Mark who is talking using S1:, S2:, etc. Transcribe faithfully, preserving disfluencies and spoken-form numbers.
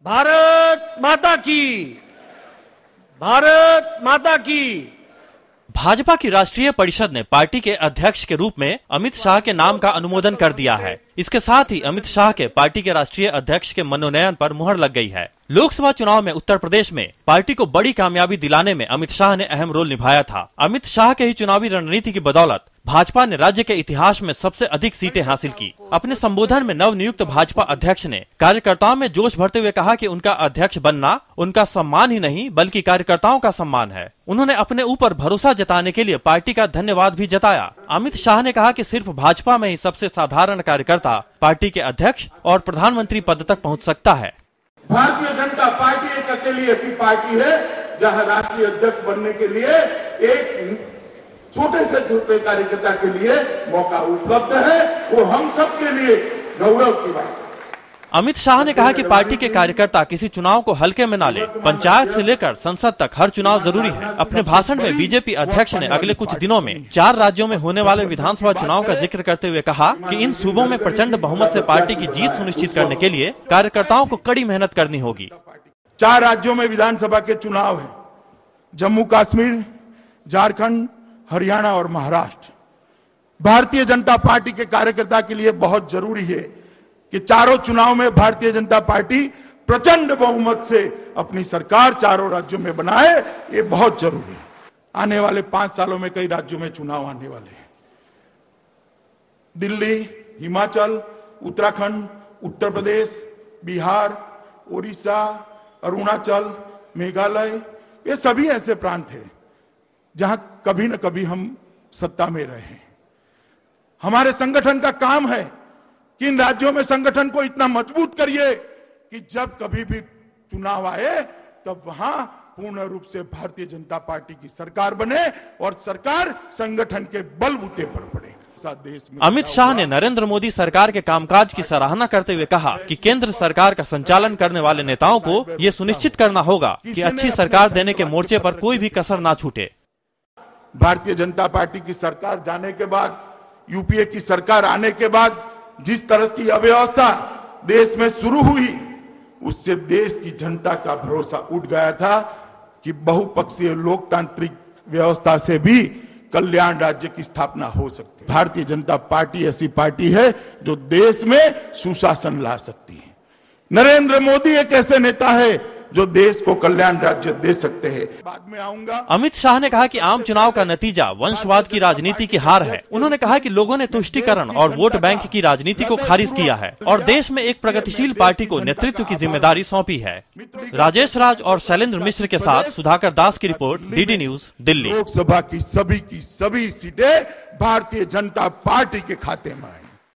S1: भारत माता की, भारत माता की।
S2: भाजपा की राष्ट्रीय परिषद ने पार्टी के अध्यक्ष के रूप में अमित शाह के नाम का अनुमोदन कर दिया है। इसके साथ ही अमित शाह के पार्टी के राष्ट्रीय अध्यक्ष के मनोनयन पर मुहर लग गई है। लोकसभा चुनाव में उत्तर प्रदेश में पार्टी को बड़ी कामयाबी दिलाने में अमित शाह ने अहम रोल निभाया था। अमित शाह के ही चुनावी रणनीति की बदौलत भाजपा ने राज्य के इतिहास में सबसे अधिक सीटें हासिल की। अपने संबोधन में नवनियुक्त भाजपा अध्यक्ष ने कार्यकर्ताओं में जोश भरते हुए कहा कि उनका अध्यक्ष बनना उनका सम्मान ही नहीं बल्कि कार्यकर्ताओं का सम्मान है। उन्होंने अपने ऊपर भरोसा जताने के लिए पार्टी का धन्यवाद भी जताया। अमित शाह ने कहा कि सिर्फ भाजपा में ही सबसे साधारण कार्यकर्ता पार्टी के अध्यक्ष और प्रधानमंत्री पद तक पहुंच सकता है।
S3: भारतीय जनता पार्टी एक अकेली ऐसी पार्टी है जहां राष्ट्रीय अध्यक्ष बनने के लिए एक छोटे से छोटे कार्यकर्ता के लिए मौका उपलब्ध है। वो हम सब के लिए गौरव की बात है।
S2: अमित शाह ने कहा कि पार्टी के कार्यकर्ता किसी चुनाव को हल्के में न ले। पंचायत से लेकर संसद तक हर चुनाव जरूरी है। अपने भाषण में बीजेपी अध्यक्ष ने अगले कुछ दिनों में चार राज्यों में होने वाले विधानसभा चुनाव का जिक्र करते हुए कहा कि इन सूबों में प्रचंड बहुमत से पार्टी की जीत सुनिश्चित करने के लिए कार्यकर्ताओं को कड़ी मेहनत करनी होगी।
S3: चार राज्यों में विधानसभा के चुनाव है, जम्मू कश्मीर, झारखंड, हरियाणा और महाराष्ट्र। भारतीय जनता पार्टी के कार्यकर्ता के लिए बहुत जरूरी है कि चारों चुनाव में भारतीय जनता पार्टी प्रचंड बहुमत से अपनी सरकार चारों राज्यों में बनाए। ये बहुत जरूरी है। आने वाले पांच सालों में कई राज्यों में चुनाव आने वाले हैं। दिल्ली, हिमाचल, उत्तराखंड, उत्तर प्रदेश, बिहार, ओडिशा, अरुणाचल, मेघालय, ये सभी ऐसे प्रांत हैं जहां कभी न कभी हम सत्ता में रहे हैं। हमारे संगठन का काम है कि इन राज्यों में संगठन को इतना मजबूत करिए कि जब कभी भी चुनाव आए तब वहां पूर्ण रूप से भारतीय जनता पार्टी की सरकार बने और सरकार संगठन के बलबूते पर पड़े। देश में
S2: अमित शाह ने नरेंद्र मोदी सरकार के कामकाज की सराहना करते हुए कहा कि केंद्र सरकार का संचालन करने वाले नेताओं को ये सुनिश्चित करना होगा कि अच्छी सरकार देने के मोर्चे पर कोई भी कसर ना छूटे।
S3: भारतीय जनता पार्टी की सरकार जाने के बाद, यूपीए की सरकार आने के बाद जिस तरह की अव्यवस्था देश में शुरू हुई, उससे देश की जनता का भरोसा उठ गया था कि बहुपक्षीय लोकतांत्रिक व्यवस्था से भी कल्याण राज्य की स्थापना हो सकती है। भारतीय जनता पार्टी ऐसी पार्टी है जो देश में सुशासन ला सकती है। नरेंद्र मोदी एक ऐसे नेता है जो देश को कल्याण राज्य दे सकते हैं। बाद में आऊंगा।
S2: अमित शाह ने कहा कि आम चुनाव का नतीजा वंशवाद की राजनीति की हार है। उन्होंने कहा कि लोगों ने तुष्टीकरण और वोट बैंक की राजनीति को खारिज किया है और देश में एक प्रगतिशील पार्टी को नेतृत्व की जिम्मेदारी सौंपी है। राजेश राज और शैलेंद्र मिश्र के साथ सुधाकर दास की report, DD news, Delhi.
S3: Lok Sabha की सभी की सभी सीटें भारतीय जनता पार्टी के खाते में आए।